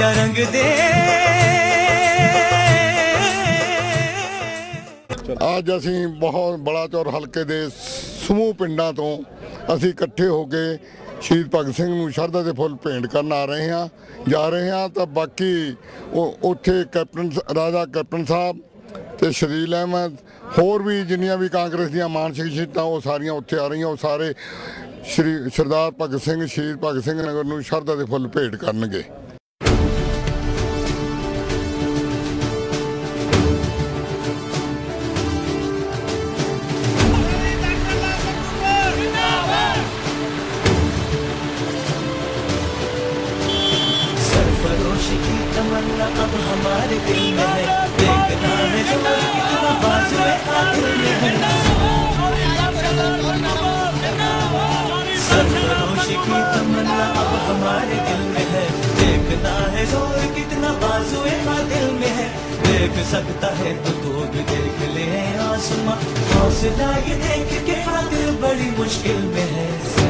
मेरा रंग दे। आज असी बहुत बड़ाचौर हल्के दे समूह पिंडां तो असी इकट्ठे हो के शहीद भगत सिंह नूं शरधा दे फुੱਲ भेंट करन जा रहे हैं। तो बाकी उत्थे कैप्टन राजा कैप्टन साहब ते शरील अहमद होर भी जिन्नियां भी कांग्रेस दियां मानसिक शहीदां वो सारियां उत्थे आ रही, वो सारे सरदार भगत सिंह शहीद भगत सिंह नगर नूं शरधा दे फुੱਲ भेंट करनगे। तमन्ना अब हमारे दिल में है, देखना है जोर कितना बाजुए आदिल में है। सरफरोशी की तमन्ना अब हमारे दिल में है, देखना है जोर कितना बाजुए आदिल में है। देख सकता है तो भी देख ले आसमां, हौसला ये देख के आदिल बड़ी मुश्किल में है।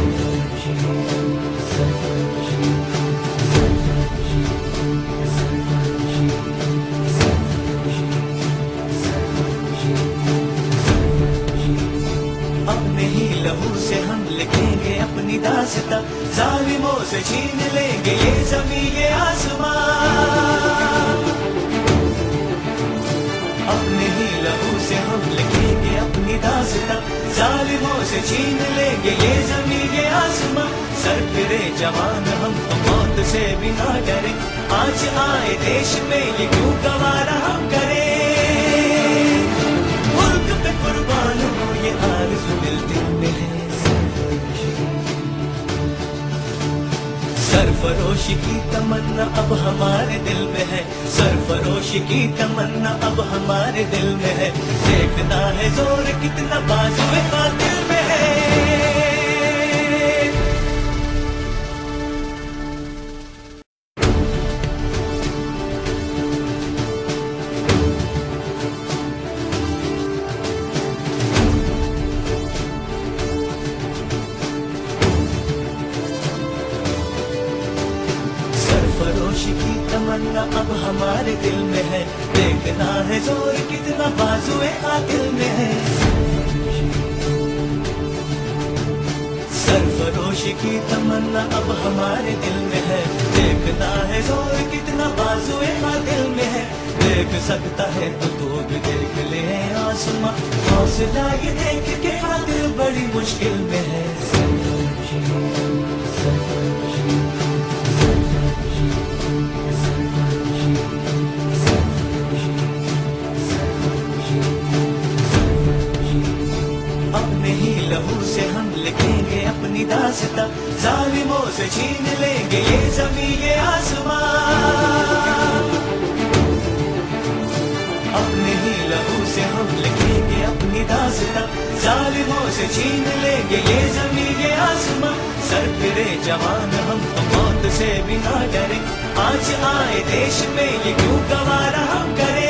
अपने ही लहू से हम लिखेंगे अपनी दास्तां, जालिमों से छीन लेंगे ये ज़मीं ये आसमां। अपने ही लहू से हम लिखेंगे अपनी दास्तां, जालिमों से छीन लेंगे ये ज़मीं ये आसमां। सर फिरे जवान हम तो मौत से भी ना डरे, आज आए देश में ये क्यों गवारा हम करें। मुल्क पे कुर्बान हो ये आरज़ू दिल में है। सरफरोशी की तमन्ना अब हमारे दिल में है, सरफरोशी की तमन्ना अब हमारे दिल में है। देखना है जोर कितना बाजुए कातिल में है। सरफरोशी की तमन्ना अब हमारे दिल में है, देखना है जोर कितना बाजुए आदिल में है। सरफरोशी की तमन्ना अब हमारे दिल में है, देखना है जोर कितना बाजुए आदिल में है। देख सकता है तो भी देख ले आसमां, हौसला ये देख के आदिल बड़ी मुश्किल में है। अपने ही लहू से हम लिखेंगे अपनी दास्तां, जालिमों से छीन लेंगे ये ज़मीं ये आसमां। अपने ही लहू से हम लिखेंगे अपनी दास्तां, जालिमों से छीन लेंगे ये ज़मीं ये आसमां। सर फिरे जवान हम तो मौत से भी ना डरे, आज आए देश में ये क्यों गवारा हम करें।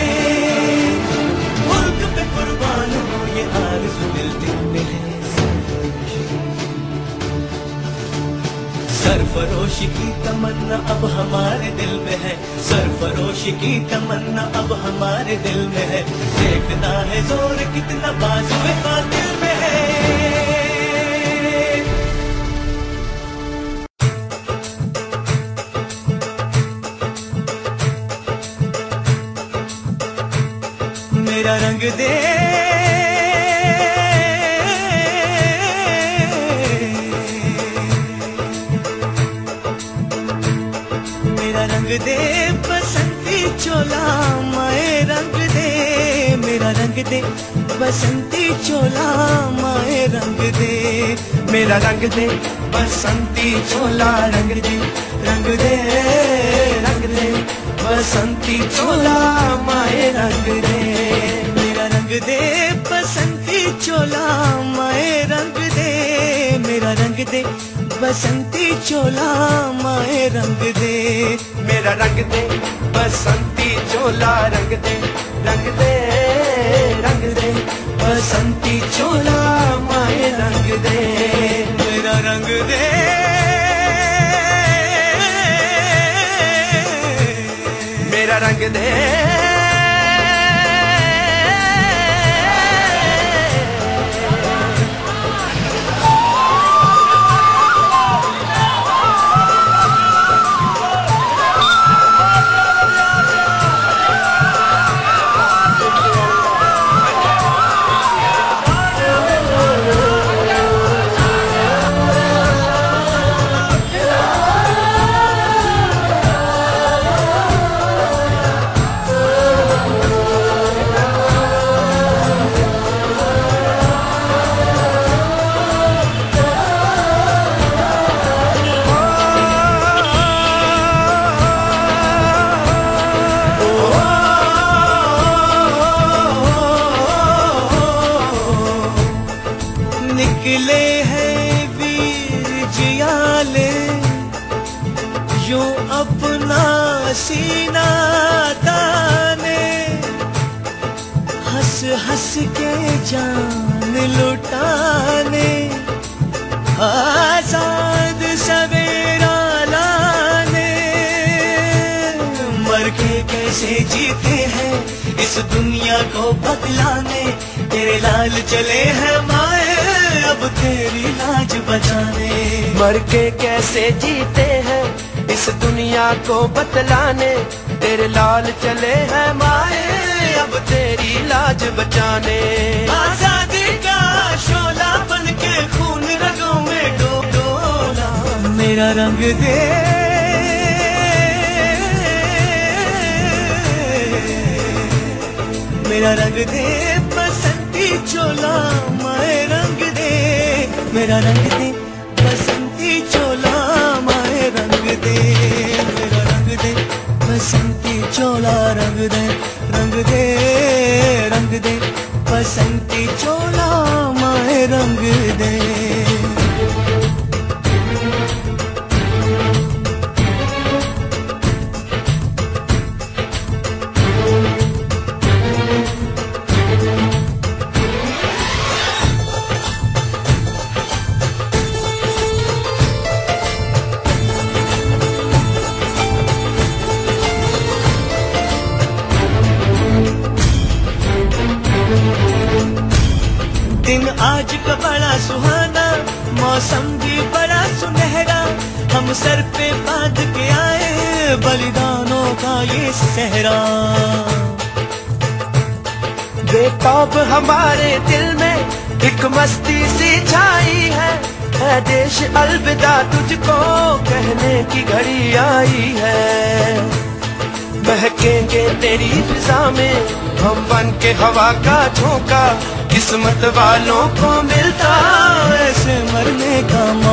मुल्क पे कुर्बान हो ये आरज़ू दिल में है। सरफरोशी की तमन्ना अब हमारे दिल में है, सरफरोशी की तमन्ना अब हमारे दिल में है। देखना है जोर कितना बाजुए कातिल में है। मेरा रंग दे, मेरा रंग दे बसंती चोला माए रंग दे। मेरा रंग दे बसंती चोला माए रंग दे। मेरा रंग दे बसंती चोला रंग दे, रंग दे रंग दे बसंती चोला माए रंग दे। मेरा रंग दे बसंती चोला माए रंग दे। मेरा रंग दे बसंती चोला माए रंग दे। मेरा रंग दे बसंती चोला रंग दे, रंग दे रंग दे बसंती चोला माए रंग दे। मेरा रंग दे रंग दे। निकले हैं वीर जियाले यूं अपना सीना ताने, हंस हंस के जान लुटाने, आजाद सवेरा लाने। मर के कैसे जीते हैं इस दुनिया को बदलाने, तेरे लाल चले हैं माए अब तेरी लाज बचाने। मर के कैसे जीते हैं इस दुनिया को बतलाने, तेरे लाल चले हैं माए अब तेरी लाज बचाने। आजादी का शोला बन के खून रगों में डोला, मेरा रंग दे मेरा रंग दे बसंती चोला, माए रंग दे मेरा रंग दे बसंती चोला, माए रंग दे मेरा रंग दे बसंती चोला, रंग दे रंग दे रंग दे बसंती चोला, माए रंग दे। दिन आज का बड़ा सुहाना, मौसम भी बड़ा सुनहरा, हम सर पे बांध के आए बलिदानों का ये सहरा। बेताब हमारे दिल में एक मस्ती सी छाई है देश अलविदा तुझको कहने की घड़ी आई है। बहकेंगे तेरी फिजा में हम बन के हवा का झोंका, किस्मत वालों को मिलता ऐसे मरने का